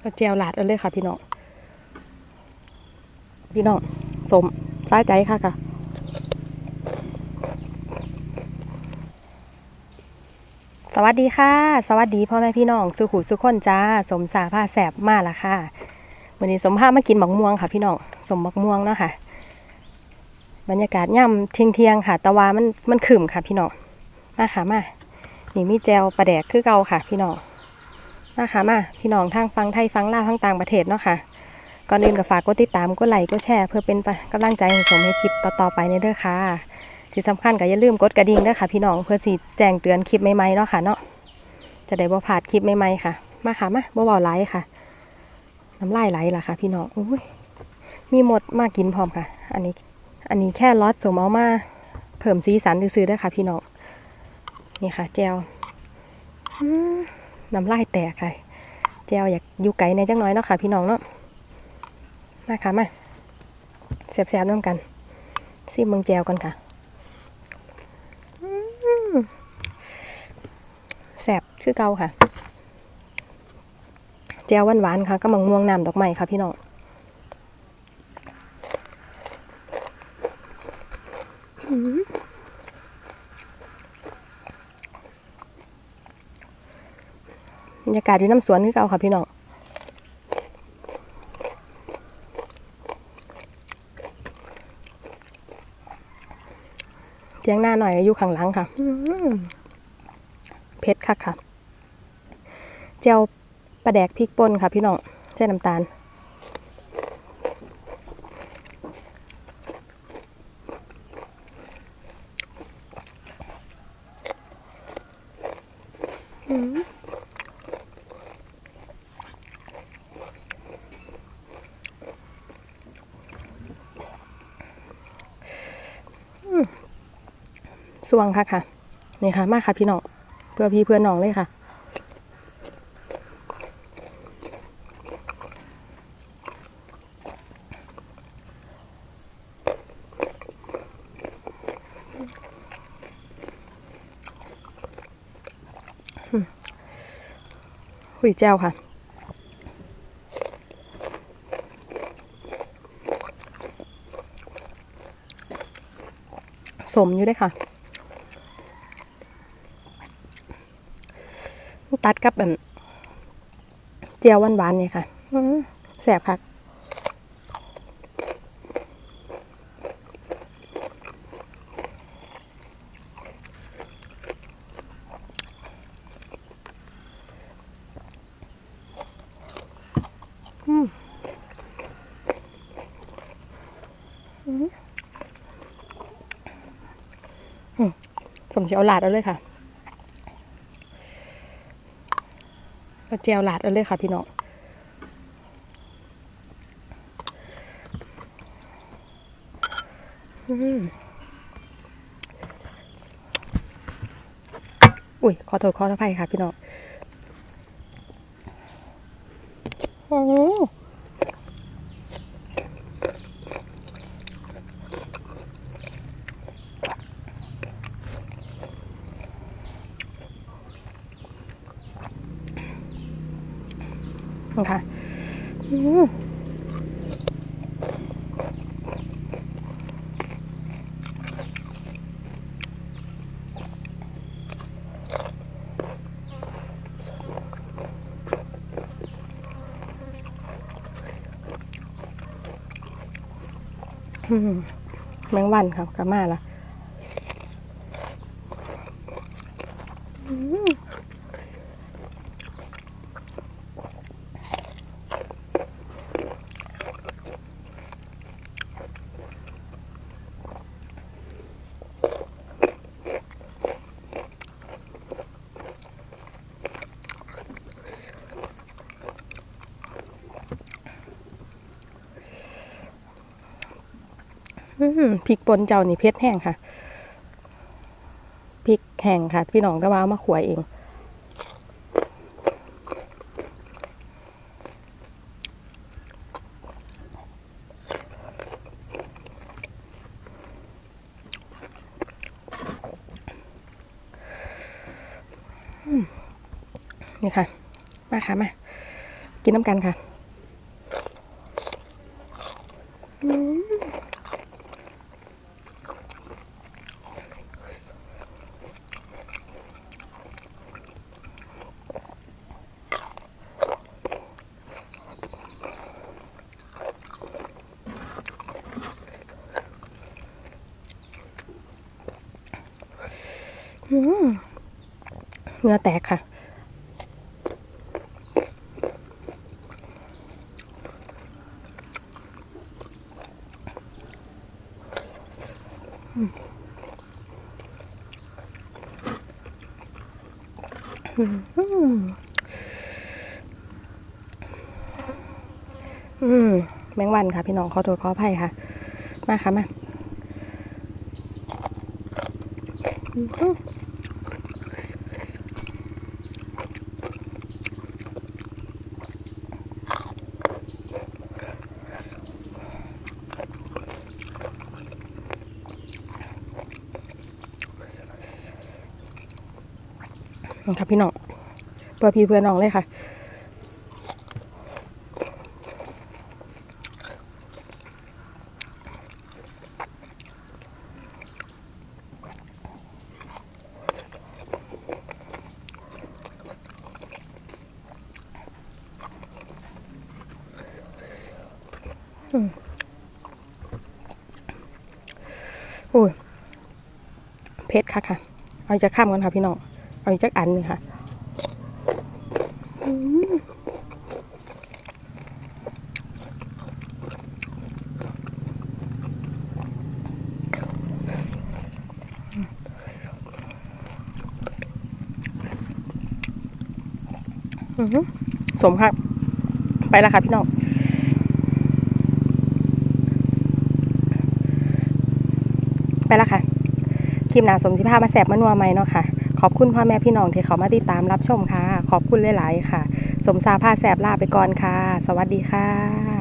ก็เจียวหลาดเอาเลยค่ะพี่น้องสมสายใจค่ะสวัสดีค่ะสวัสดีพ่อแม่พี่น้องสุขุสุขคนจ้าสมสาผ้าแสบมาละค่ะวันนี้สมผ้ามากินหมักม่วงค่ะพี่น้องสมหมักม่วงเนาะค่ะบรรยากาศย่ำเที่ยงค่ะตะวามันขึ้นค่ะพี่น้องมาค่ะมานี่มีแจวปลาแดกคือเก่าค่ะพี่น้องมาค่ะมาพี่น้องทางฟังไทยฟังลาวทั้งต่างประเทศเนาะค่ะก่อนอื่นก็ฝากกดติดตามกดไลค์กดแชร์เพื่อเป็นกำลังใจให้สมให้คลิปต่อไปในเด้อค่ะที่สำคัญก็อย่าลืมกดกระดิ่งด้วยค่ะพี่น้องเพื่อสิแจ้งเตือนคลิปใหม่ๆเนาะค่ะเนาะจะได้บ่พลาดคลิปใหม่ๆค่ะมาค่ะมาบ่เบาไหลค่ะน้ำลายไหลล่ะค่ะพี่น้องอุ้ยมีหมดมากินพร้อมค่ะอันนี้แค่ลอดสมเอามาเพิ่มสีสันซื้อๆด้วยค่ะพี่น้องนี่ค่ะแจวน้ำลายแตกค่ะแจวอยากอยู่ไกลในจังน้อยเนาะค่ะพี่น้องเนาะมาค่ะมาแซ่บๆน้ำกันซิมเมืองแจวกันค่ะแซ่บคือเก่าค่ะแจวหวานๆค่ะก็มังม่วงน้ำดอกไม้ค่ะพี่น้องบรรยากาศอยู่น้ำสวนคือเก่าค่ะพี่น้องเจียงหน้าหน่อยอยู่ข้างหลังค่ะเผ็ดคักค่ะเจียวปลาแดกพริกป่นค่ะพี่น้องใส่น้ำตาลสวงค่ะนี่ค่ะมากค่ะพี่น้องเพื่อพี่เพื่อนน้องเลยค่ะหุยแจ้วค่ะสมอยู่ด้วยค่ะตัดกับแบบเจียวหวานๆเนี่ยค่ะแสบค่ะสมเจียวหลาดเอาเลยค่ะเจียวหลาดเอาเลยค่ะพี่น้องอุ้ยขอโทษขออภัยค่ะพี่น้องโอ้ค่ะแมงวันค่ะกลับมาละพริกป่นเจ้านี่เผ็ดแห้งค่ะพริกแห้งค่ะพี่น้องก็ว่ามาขวายเองนี่ค่ะมาค่ะมากินน้ำกันค่ะเนื้อแตกค่ะแมงวันค่ะพี่น้องขอโทษขออภัยค่ะมาค่ะมาครับพี่น้องเพื่อพี่เพื่อน้องเลยค่ะโอ้ยเผ็ดค่ะค่ะเอาอีกจะข้ามกันค่ะพี่น้องเอาอีกจักอันหนึ่งค่ะสมค่ะไปแล้วค่ะพี่น้องไปแล้วค่ะคลิปหน้าสมสิภามาแสบมานัวไหมเนาะค่ะขอบคุณพ่อแม่พี่น้องที่เขามาติดตามรับชมค่ะขอบคุณหลายๆค่ะสมสาพาแสบลาไปก่อนค่ะสวัสดีค่ะ